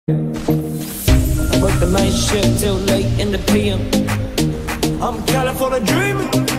I work the night shift till late in the PM. I'm California dreaming.